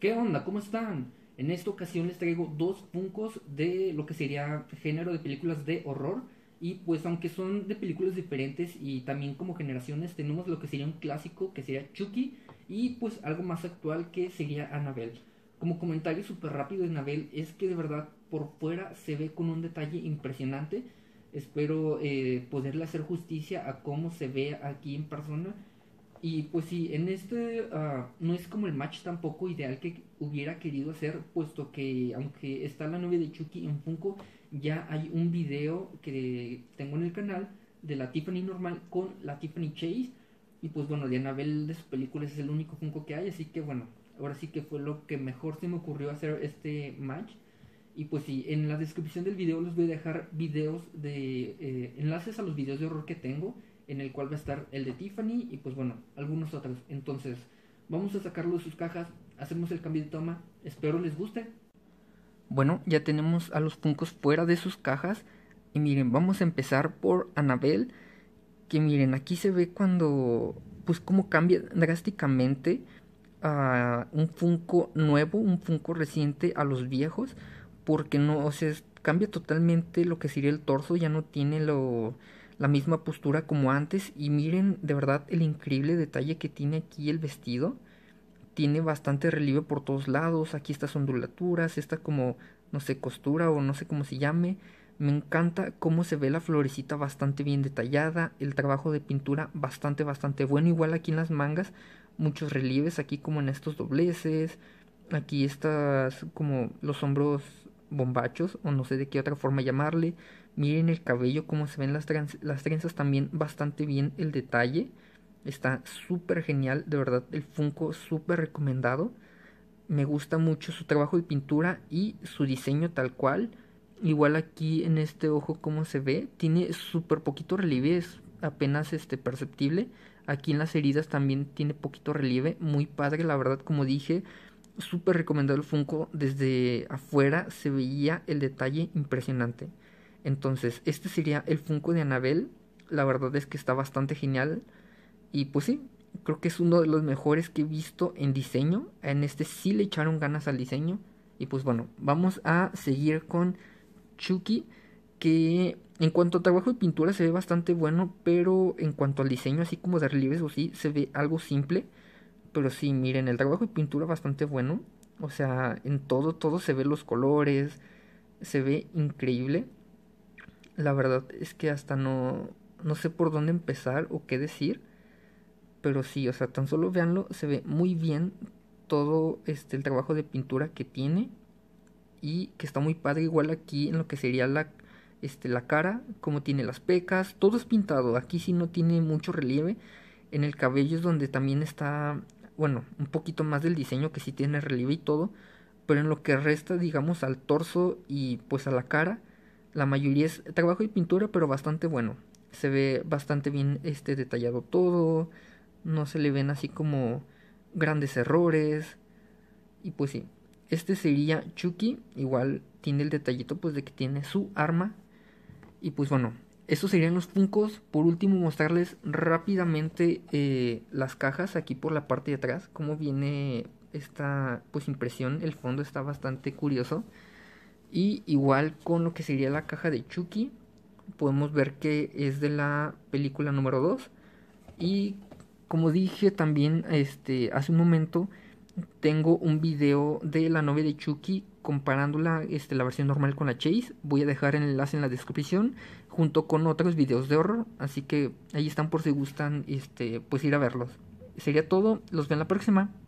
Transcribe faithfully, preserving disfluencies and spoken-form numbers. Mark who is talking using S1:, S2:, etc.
S1: ¿Qué onda? ¿Cómo están? En esta ocasión les traigo dos Funkos de lo que sería género de películas de horror. Y pues aunque son de películas diferentes y también como generaciones, tenemos lo que sería un clásico que sería Chucky y pues algo más actual que sería Annabelle. Como comentario súper rápido de Annabelle es que de verdad por fuera se ve con un detalle impresionante. Espero eh, poderle hacer justicia a cómo se ve aquí en persona y pues sí, en este ah, no es como el match tampoco ideal que hubiera querido hacer, puesto que aunque está la novia de Chucky en Funko, ya hay un video que tengo en el canal de la Tiffany normal con la Tiffany Chase. Y pues bueno, de Annabelle de sus películas es el único Funko que hay, así que bueno, ahora sí que fue lo que mejor se me ocurrió hacer este match. Y pues sí, en la descripción del video les voy a dejar videos de eh, enlaces a los videos de horror que tengo, en el cual va a estar el de Tiffany y pues bueno, algunos otros. Entonces, vamos a sacarlo de sus cajas, hacemos el cambio de toma, espero les guste. Bueno, ya tenemos a los Funkos fuera de sus cajas y miren, vamos a empezar por Annabelle, que miren, aquí se ve cuando pues cómo cambia drásticamente a un Funko nuevo, un Funko reciente a los viejos, porque no, o sea, es- cambia totalmente lo que sería el torso, ya no tiene lo, la misma postura como antes. Y miren de verdad el increíble detalle que tiene aquí el vestido. Tiene bastante relieve por todos lados, aquí estas ondulaturas, esta como, no sé, costura o no sé cómo se llame. Me encanta cómo se ve la florecita bastante bien detallada, el trabajo de pintura bastante, bastante bueno. Igual aquí en las mangas, muchos relieves aquí como en estos dobleces, aquí estas como los hombros bombachos o no sé de qué otra forma llamarle. Miren el cabello, cómo se ven las, trans- las trenzas también bastante bien el detalle. Está súper genial, de verdad, el Funko súper recomendado. Me gusta mucho su trabajo de pintura y su diseño tal cual. Igual aquí en este ojo como se ve, tiene súper poquito relieve, es apenas este perceptible. Aquí en las heridas también tiene poquito relieve, muy padre, la verdad, como dije, súper recomendado el Funko. Desde afuera se veía el detalle impresionante. Entonces, este sería el Funko de Annabelle. La verdad es que está bastante genial. Y pues sí, creo que es uno de los mejores que he visto en diseño. En este sí le echaron ganas al diseño. Y pues bueno, vamos a seguir con Chucky, que en cuanto a trabajo de pintura se ve bastante bueno, pero en cuanto al diseño, así como de relieves o sí, se ve algo simple. Pero sí, miren, el trabajo de pintura bastante bueno. O sea, en todo, todo se ve los colores, se ve increíble. La verdad es que hasta no, no sé por dónde empezar o qué decir. Pero sí, o sea, tan solo véanlo, se ve muy bien todo este el trabajo de pintura que tiene y que está muy padre. Igual aquí en lo que sería la este la cara, como tiene las pecas, todo es pintado. Aquí sí no tiene mucho relieve. En el cabello es donde también está, bueno, un poquito más del diseño que sí tiene relieve y todo, pero en lo que resta, digamos, al torso y pues a la cara, la mayoría es trabajo de pintura, pero bastante bueno. Se ve bastante bien este detallado todo, no se le ven así como grandes errores. Y pues sí, este sería Chucky. Igual tiene el detallito pues de que tiene su arma. Y pues bueno, estos serían los Funkos. Por último, mostrarles rápidamente eh, las cajas aquí por la parte de atrás, cómo viene esta pues impresión. El fondo está bastante curioso. Y igual con lo que sería la caja de Chucky, podemos ver que es de la película número dos. Y como dije también este hace un momento, tengo un video de la novia de Chucky comparándola este, la versión normal con la Chase. Voy a dejar el enlace en la descripción junto con otros videos de horror, así que ahí están por si gustan este pues ir a verlos. Sería todo, los veo en la próxima.